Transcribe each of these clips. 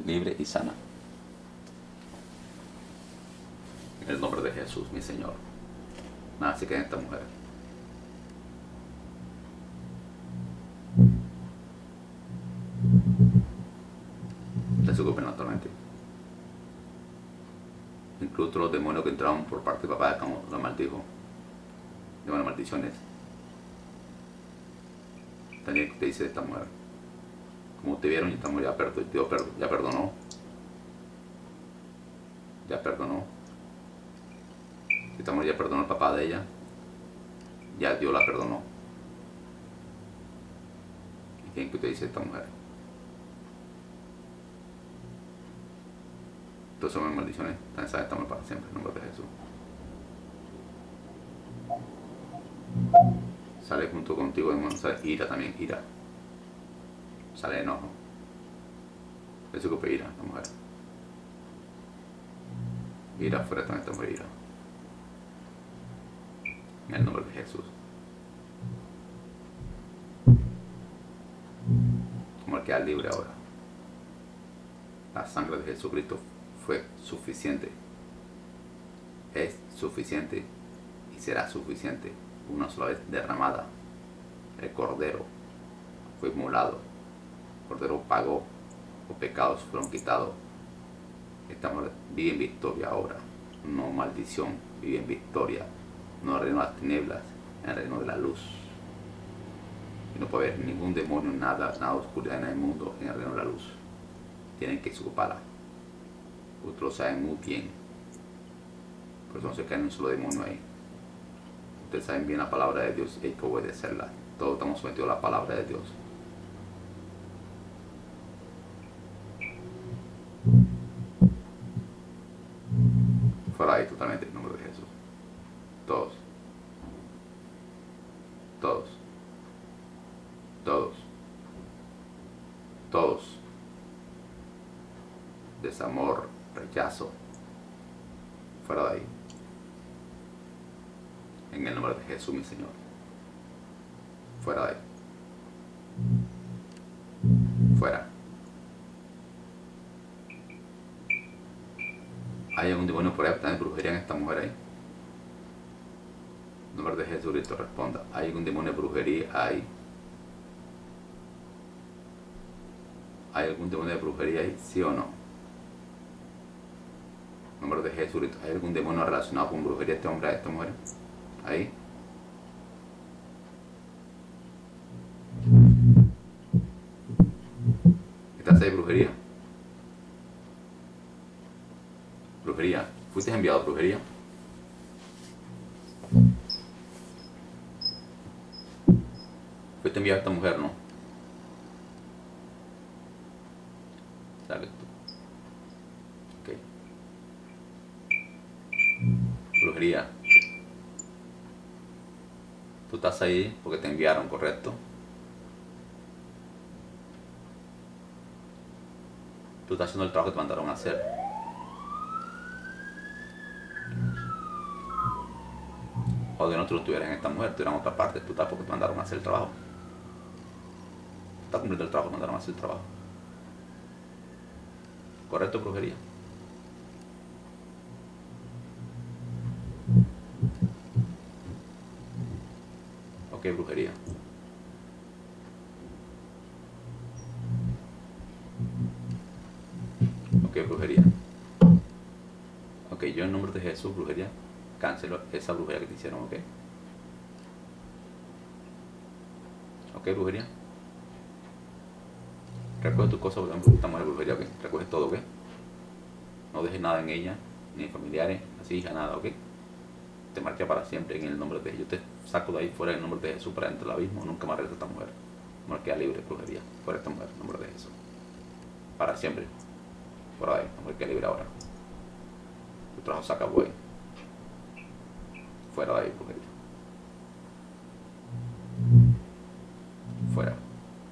libre y sana. En el nombre de Jesús, mi Señor. Nada se queda en esta mujer. Desocupen actualmente. Incluso los demonios que entraron por parte de papá, como lo maldijo. Demonios maldiciones. También usted dice de esta mujer. Como ustedes vieron, esta mujer ya perdonó. Ya perdonó. Esta mujer ya perdonó al papá de ella. Ya Dios la perdonó. ¿Y quién que usted dice de esta mujer? Entonces son maldiciones. También sabe esta mujer para siempre. En nombre de Jesús. Sale junto contigo, demonio. Sale ira también, ira. Sale enojo. Desocupe ira, esta mujer. Ira fuera también esta mujer, ira. En el nombre de Jesús. Como el queda libre ahora. La sangre de Jesucristo fue suficiente. Es suficiente y será suficiente. Una sola vez derramada. El Cordero fue inmolado. El Cordero pagó. Los pecados fueron quitados. Esta mujer vive en victoria ahora. No maldición, vive en victoria. No en el reino de las tinieblas, en el reino de la luz. Y no puede haber ningún demonio, nada oscuridad en el mundo, en el reino de la luz. Tienen que ocuparla. Ustedes lo saben muy bien. Por eso no se cae en un solo demonio ahí. Ustedes saben bien la palabra de Dios y hay que obedecerla. Todos estamos sometidos a la palabra de Dios. Fuera ahí totalmente en nombre de Jesús. Todos. Todos. Todos. Todos. Desamor, rechazo. Fuera de ahí. En el nombre de Jesús, mi Señor. Fuera de ahí. Fuera. ¿Hay algún demonio por ahí? ¿También brujería en esta mujer ahí? En nombre de Jesucristo responda. ¿Hay algún demonio de brujería ahí? ¿Hay algún demonio de brujería ahí? ¿Sí o no? En nombre de Jesucristo. ¿Hay algún demonio relacionado con brujería este hombre, a esta mujer? Ahí. ¿Estás ahí, brujería? Brujería. ¿Fuiste enviado a brujería? Fuiste enviado a esta mujer, ¿no? ¿Sabes tú? Ok. Brujería. Tú estás ahí porque te enviaron, ¿correcto? Tú estás haciendo el trabajo que te mandaron a hacer. O de no tú no estuvieras en esta mujer, estuvieras en otra parte, tú estás porque te mandaron a hacer el trabajo. Tú estás cumpliendo el trabajo, te mandaron a hacer el trabajo. ¿Correcto, brujería? Ok, brujería. Ok, brujería. Ok, yo en nombre de Jesús, brujería, cancelo esa brujería que te hicieron, ok. Ok, brujería. Recoge tus cosas, esta mujer brujería, ok. Recoge todo, ok. No dejes nada en ella, ni en familiares, así, hija, nada, ok. Te marqué para siempre en el nombre de Jesús. Yo te saco de ahí fuera en el nombre de Jesús para dentro del abismo. Nunca más regresa esta mujer. Marqué libre, brujería. Fuera esta mujer, en nombre de Jesús. Para siempre. Fuera de ahí, marqué libre ahora. Tu trabajo se acabó ahí. Fuera de ahí, brujería. Fuera.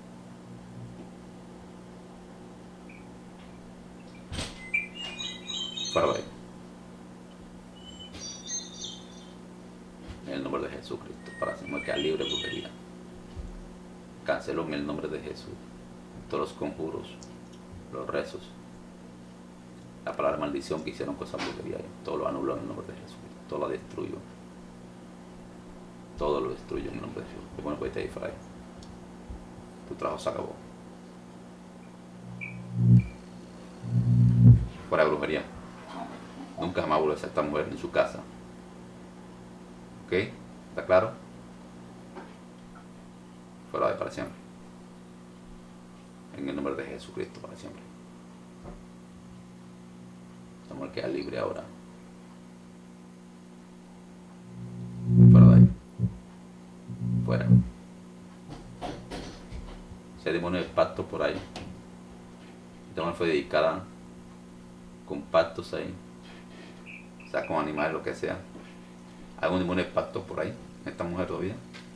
Fuera de ahí. En el nombre de Jesucristo, para siempre quedar libre, brujería. Cancelo en el nombre de Jesús todos los conjuros, los rezos, La palabra maldición que hicieron con esa brujería, todo lo anuló en el nombre de Jesús. Todo lo destruyó. Todo lo destruyó en el nombre de Jesús. Y bueno, pues te ahí, Fray. Tu trabajo se acabó. Fuera de brujería. Nunca jamás vuelve a ser esta mujer en su casa. ¿Ok? ¿Está claro? Fuera de para siempre. En el nombre de Jesucristo para siempre. Esta mujer queda libre ahora. Fuera de ahí. Fuera. Ese demonio de pacto por ahí. Esta mujer fue dedicada con pactos ahí. O sea, con animales, lo que sea. ¿Hay algún demonio de pacto por ahí? ¿Esta mujer todavía?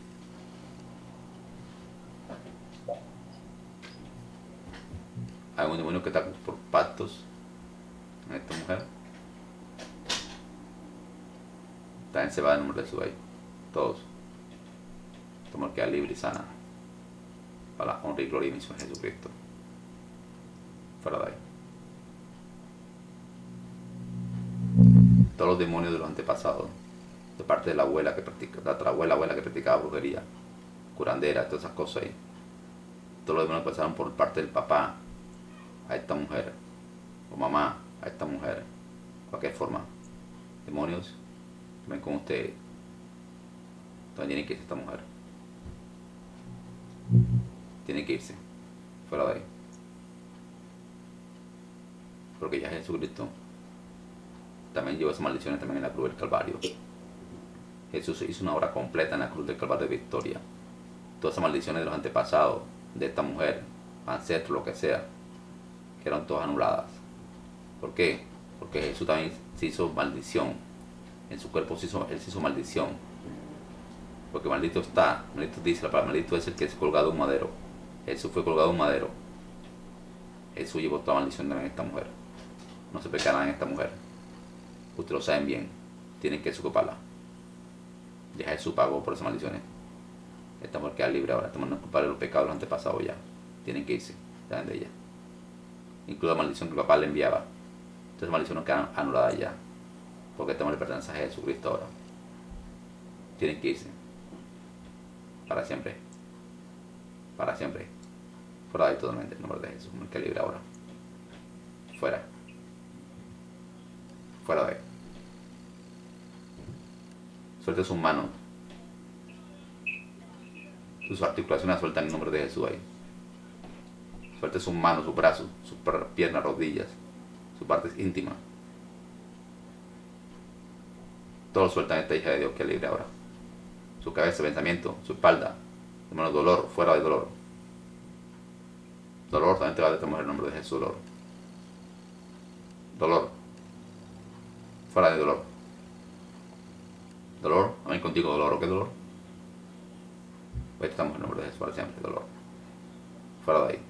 ¿Hay algún demonio que está por pactos en esta mujer? También se va en el nombre de Jesús ahí. Todos. Esta mujer queda libre y sana. Para la honra y gloria y misión de Jesucristo. Fuera de ahí. Todos los demonios de los antepasados, de parte de la abuela que practica, la abuela que practicaba brujería, curandera, todas esas cosas ahí. Todos los demonios pasaron por parte del papá a esta mujer, o mamá a esta mujer, de cualquier forma. Demonios, ven con ustedes. Entonces tiene que irse esta mujer. Tiene que irse. Fuera de ahí. Porque ya Jesucristo también llevó esas maldiciones también en la cruz del Calvario. Jesús hizo una obra completa en la cruz del Calvario de victoria. Todas esas maldiciones de los antepasados, de esta mujer, ancestros, lo que sea, quedaron todas anuladas. ¿Por qué? Porque Jesús también se hizo maldición. En su cuerpo él se hizo maldición. Porque maldito está, maldito dice la palabra, maldito es el que es colgado en un madero. Jesús fue colgado en un madero. Jesús llevó toda maldición en esta mujer. No se pecará en esta mujer. Ustedes lo saben bien. Tienen que ocuparla. Ya Jesús pagó por esas maldiciones. Esta mujer queda libre ahora. Esta mujer no es culpable de los pecados de los antepasados ya. Tienen que irse. Saben de ella. Incluso la maldición que el papá le enviaba. Entonces la maldición no queda anulada ya. Porque esta mujer pertenece a Jesucristo ahora. Tienen que irse. Para siempre. Para siempre. Fuera de ahí totalmente. En nombre de Jesús. Me queda libre ahora. Fuera. Fuera de ahí. Suelte sus manos. Sus articulaciones sueltan en el nombre de Jesús ahí. Suelte sus manos, sus brazos, sus piernas, rodillas, sus partes íntimas. Todo sueltan esta hija de Dios que es libre ahora. Su cabeza, pensamiento, su espalda. Hermano, dolor, fuera de dolor. Dolor, también te va de esta mujer en el nombre de Jesús, dolor. Dolor. Fuera de dolor. Dolor, amén contigo, dolor, ¿o qué dolor? Pues estamos en el nombre de Jesús para siempre, dolor. Fuera de ahí.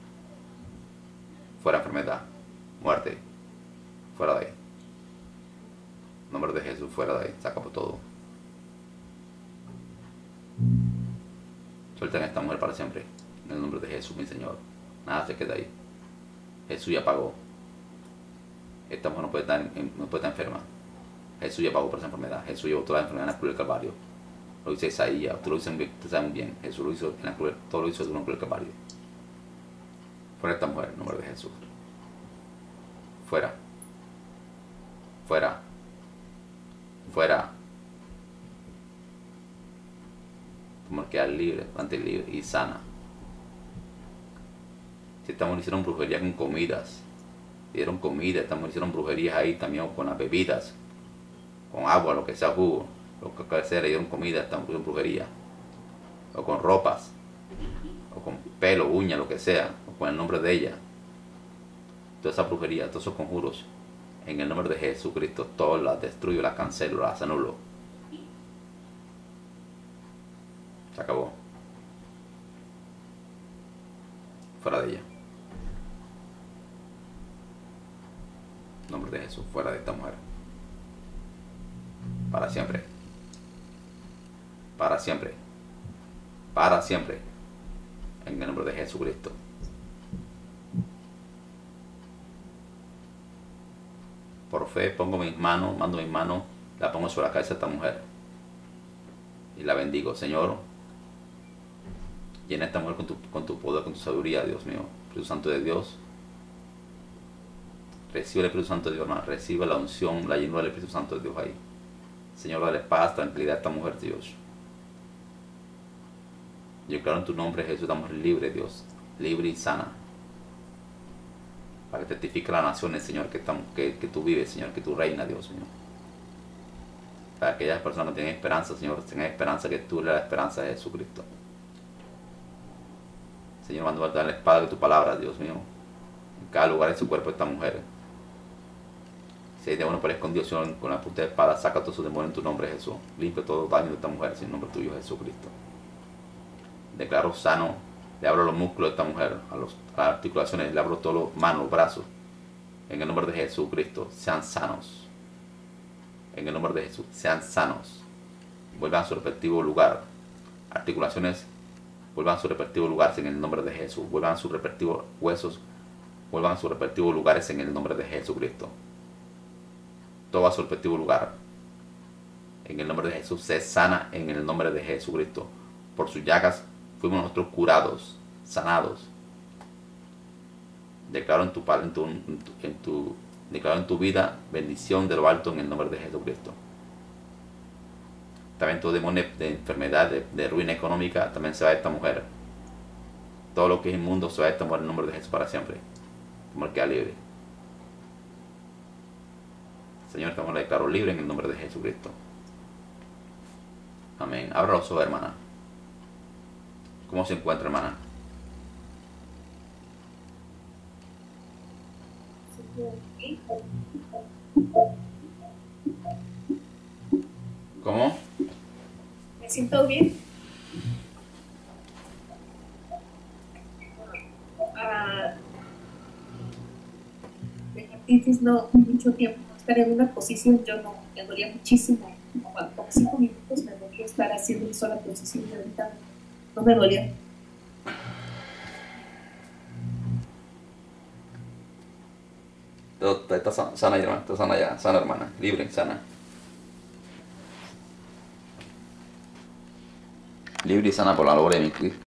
Fuera enfermedad, muerte. Fuera de ahí. En nombre de Jesús, fuera de ahí, saca por todo. Suelten a esta mujer para siempre. En el nombre de Jesús, mi Señor. Nada se queda ahí. Jesús ya pagó. Esta mujer no puede estar enferma. Jesús ya pagó por esa enfermedad. Jesús llevó toda la enfermedad en la cruz del Calvario. Lo dice Isaías. Ustedes saben bien. Jesús lo hizo en la cruz. Todo lo hizo en la cruz del Calvario. Fuera esta mujer, en nombre de Jesús. Fuera. Fuera. Fuera. Esta mujer queda libre, bastante libre y sana. Si esta mujer hicieron brujería con comidas. Dieron comida, esta mujer hicieron brujerías ahí también con las bebidas. Con agua, lo que sea, jugo, lo que sea, le dieron comida, esta mujer brujería. O con ropas. O con pelo, uña, lo que sea. O con el nombre de ella. Toda esa brujería, todos esos conjuros. En el nombre de Jesucristo, todas las destruyo, las cancelo, las anulo. Se acabó. Fuera de ella. En nombre de Jesús, fuera de esta mujer. Para siempre. Para siempre. Para siempre. En el nombre de Jesucristo. Por fe pongo mis manos, mando mis manos, la pongo sobre la cabeza de esta mujer. Y la bendigo, Señor. Llena a esta mujer con tu poder, con tu sabiduría, Dios mío. Espíritu Santo de Dios. Recibe el Espíritu Santo de Dios, hermano. Recibe la unción, la llenura del Espíritu Santo de Dios ahí. Señor, dale paz, tranquilidad a esta mujer, Dios. Yo declaro en tu nombre, Jesús, esta mujer libre, Dios. Libre y sana. Para que testifique a las naciones, Señor, que tú vives, Señor, que tú reinas, Dios mío. Para aquellas personas que tienen esperanza, Señor, tengan esperanza que tú eres la esperanza de Jesucristo. Señor, mando a dar la espada de tu palabra, Dios mío. En cada lugar de su cuerpo esta mujer. Si hay demonios por escondido, Señor, con la punta de espada, saca todos sus demonios en tu nombre, Jesús. Limpia todo daño de esta mujer, en el nombre tuyo, Jesucristo. Declaro sano, le abro los músculos de esta mujer, a las articulaciones, le abro todas las manos, los brazos. En el nombre de Jesucristo, sean sanos. En el nombre de Jesús, sean sanos. Vuelvan a su respectivo lugar. Articulaciones, vuelvan a su respectivo lugar en el nombre de Jesús. Vuelvan a sus respectivos huesos, vuelvan a sus respectivos lugares en el nombre de Jesucristo. Todo a su respectivo lugar. En el nombre de Jesús, se sana en el nombre de Jesucristo. Por sus llagas fuimos nosotros curados, sanados. Declaro declaro en tu vida bendición de lo alto en el nombre de Jesucristo. También todo demonio de enfermedad, de ruina económica, también se va de esta mujer. Todo lo que es inmundo se va de esta mujer en el nombre de Jesús para siempre. Esta mujer queda libre. Señor, esta mujer la declaro libre en el nombre de Jesucristo. Amén. Abra los ojos, hermana. ¿Cómo se encuentra, hermana? ¿Cómo? Me siento bien. De artritis no mucho tiempo, no estar en una posición, yo no, me dolía muchísimo. Como 5 minutos me dolía estar haciendo una sola posición y ahorita no me dolía. Está sana, hermana, está sana ya, sana, hermana, libre, sana. Libre y sana por la gloria de mi Cristo.